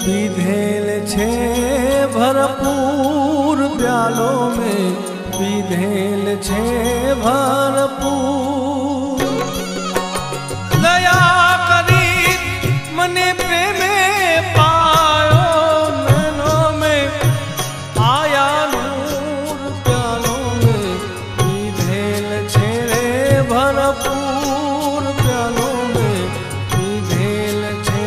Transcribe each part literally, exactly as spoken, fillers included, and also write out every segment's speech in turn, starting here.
पीधेल छे भरपूर प्यालों में पीधेल छे भरपूर। दया करी मने प्रेमे पायो नैनों में आया नूर प्यालों में पीधेल छे भरपूर प्यालों में पीधेल छे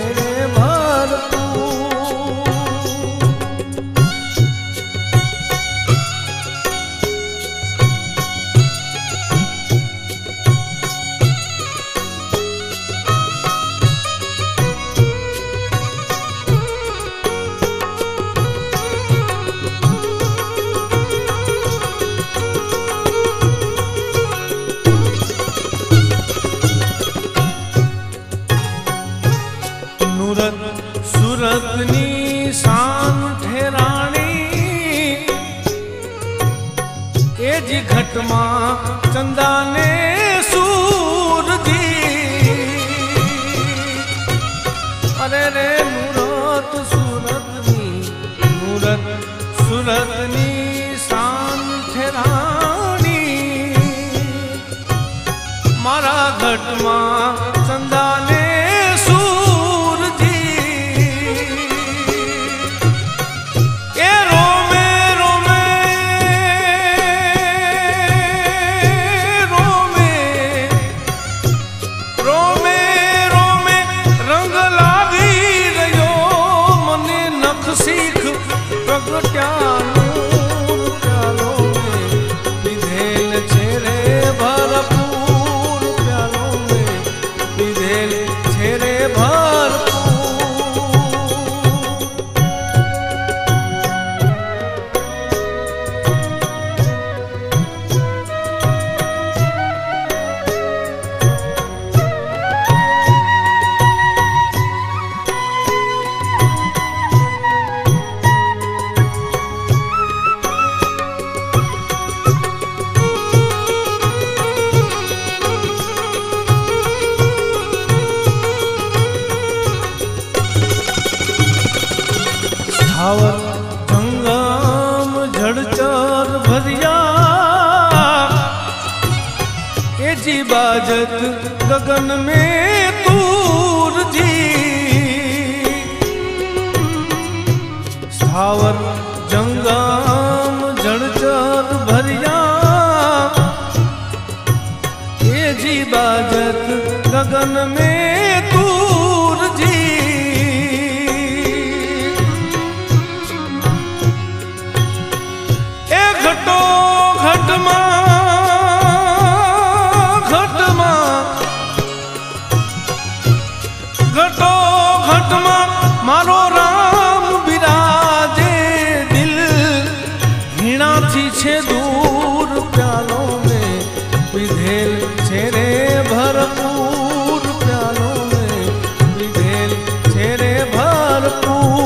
सूरतनी शान ठेराणी एजी घटमा चंदा ने सूरजी। अरे रे नूरत सूरतनी नूरत सूरतनी शान ठेराणी मारा घटमा चंदा ने स्थावर जंगम जड़चर भरिया ए जी बाजत गगन में तूर जी। स्थावर जंगम जड़चर भरिया ए जी बाजत गगन में तूर जी। घटो घटमा घटमा घटो घटमा मारो राम बिराजे दिल हीणा थी छे दूर प्यालों में पीधेल छे रे भरपूर प्यालों में पीधेल छे रे भरपूर।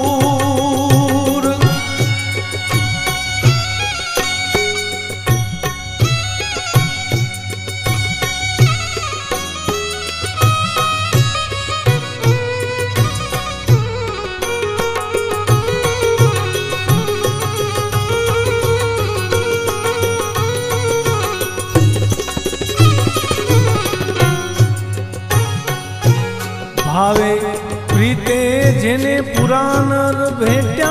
भावे प्रीते जेने पुरानर भेट्या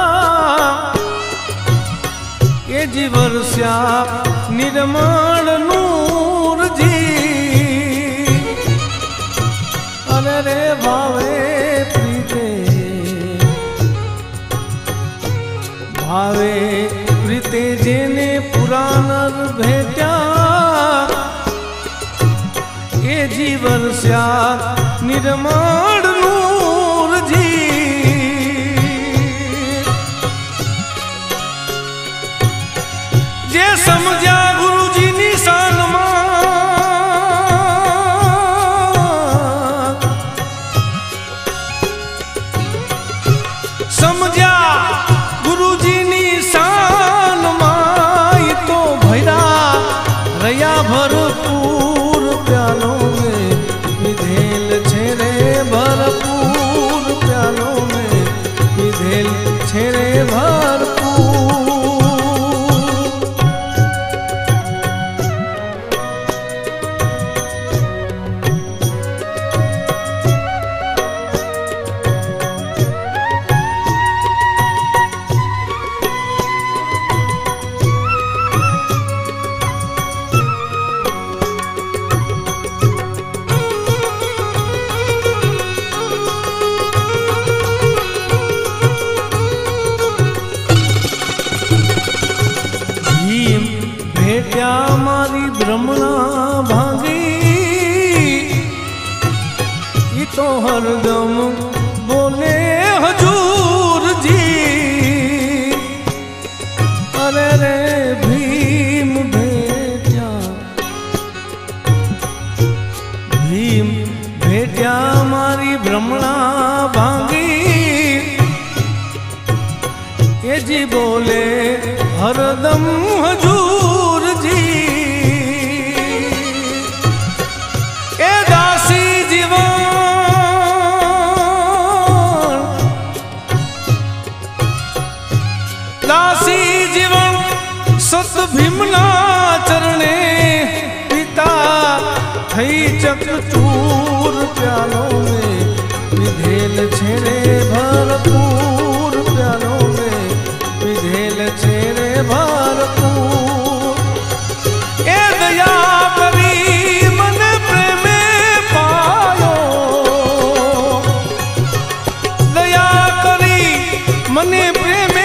ए जी वर्ष्या निर्माण नूर जी। अरे रे भावे प्रीते भावे प्रीते जेने पुरानर भेट्या ए जी वर्ष्या निर्माण नूर जी। जे समझा गुरु जी निशान समझा गुरु जी निशान माई तो भैरा रया भरपूर प्यालों में पीधेल छे रे भर પીધેલ છે રે ભરપૂર भेट्या मारी ब्रह्मणा भांगी ये तो हरदम बोले हजूर जी अरे रे भीम भेट्या भीम भेट्या मारी ब्रह्मणा भांगी ये जी बोले हरदम हजूर ए दासी जीवन दासी जीवन सत भीमना चरणे पिता थई चकचूर प्यालो में विधेल छेरे भरपूर प्यालो में विधेल छेरे भरपूर ए दया करी मन प्रेमे पायो दया करी मने प्रेमे